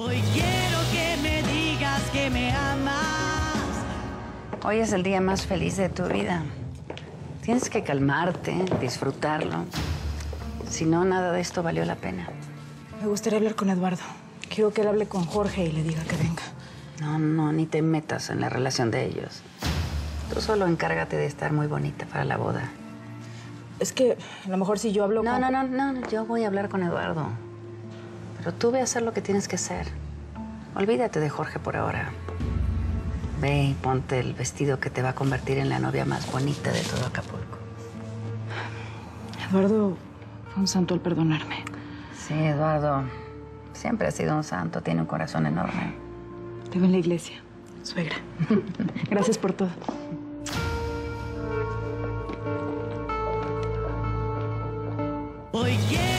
Hoy quiero que me digas que me amas. Hoy es el día más feliz de tu vida. Tienes que calmarte, disfrutarlo. Si no, nada de esto valió la pena. Me gustaría hablar con Eduardo. Quiero que él hable con Jorge y le diga que venga. No, ni te metas en la relación de ellos. Tú solo encárgate de estar muy bonita para la boda. Es que a lo mejor si yo hablo con... No, yo voy a hablar con Eduardo. Pero tú ve a hacer lo que tienes que hacer. Olvídate de Jorge por ahora. Ve y ponte el vestido que te va a convertir en la novia más bonita de todo Acapulco. Eduardo fue un santo al perdonarme. Sí, Eduardo. Siempre ha sido un santo. Tiene un corazón enorme. Te veo en la iglesia, suegra. Gracias por todo. Hoy quiero